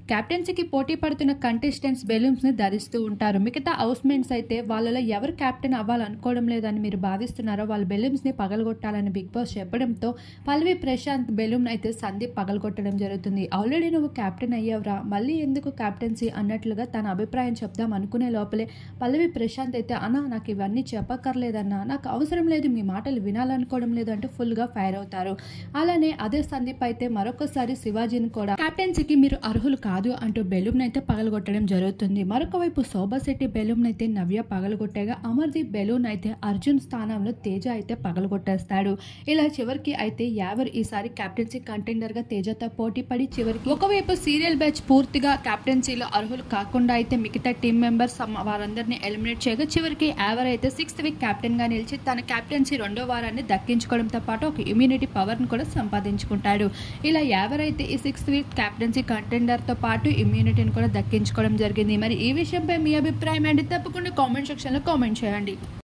కెప్టెన్సీకి పోటీ పడుతున్న contestants balloons ని ధరిస్తూ ఉంటారు. మిగతా హౌస్మేట్స్ అయితే వాళ్ళలో ఎవరు కెప్టెన్ అవ్వాలనుకోవడం లేదని మీరు భావిస్తున్నారో వాళ్ళ బెలూన్స్ ని పగలగొట్టాలని బిగ్ బాస్ చెప్పడంతో పల్లవి ప్రశాంత్ బెలూన్ అయితే సందీప్ పగలగొట్టడం జరుగుతుంది. ఆల్రెడీ నువ్వు కెప్టెన్ అయ్యావురా, మళ్ళీ ఎందుకు కెప్టెన్సీ అన్నట్లుగా తన అభిప్రాయం చెప్దాం అనుకునే లోపలే పల్లవి ప్రశాంత్ అయితే అన్నా నాకు ఇవన్నీ చెప్పక్కర్లేదన్నా, నాకు అవసరం లేదు, మీ మాటలు వినాలనుకోవడం లేదు అంటూ ఫుల్ గా ఫైర్ అవుతారు. అలానే అదే సందీప్ అయితే మరొకసారి శివాజీని కూడా కెప్టెన్సీకి మీరు అర్హులు కాదు అంటూ బెలూన్ అయితే పగలగొట్టడం జరుగుతుంది. మరొక వైపు శోభా శెట్టి బెలూన్ అయితే నవ్య పగలగొట్టగా అమర్దీప్ బెలూన్ అయితే అర్జున్ స్థానంలో తేజ అయితే పగలగొట్టేస్తాడు. ఇలా చివరికి అయితే యావర్ ఈసారి కెప్టెన్సీ కంటెండర్ గా తేజతో పోటీ పడి చివరికి ఒకవైపు సీరియల్ బ్యాచ్ పూర్తిగా కెప్టెన్సీలో అర్హులు కాకుండా అయితే మిగతా టీం మెంబర్స్ వారందరినీ ఎలిమినేట్ చేయగా చివరికి యావర్ అయితే 6th వీక్ కెప్టెన్ గా నిలిచి తన కెప్టెన్సీ 2వ వారాన్ని దక్కించుకోవడంతో పాటు ఒక ఇమ్యూనిటీ పవర్ ను కూడా సంపాదించుకుంటాడు. ఇలా యావర్ అయితే ఈ 6th వీక్ కెప్టెన్సీ కంటెండర్ తో పాటు ఇమ్యూనిటీని కూడా దక్కించుకోవడం జరిగింది. మరి ఈ విషయంపై మీ అభిప్రాయం ఏంటి? తప్పకుండా కామెంట్ సెక్షన్ లో కామెంట్ చేయండి.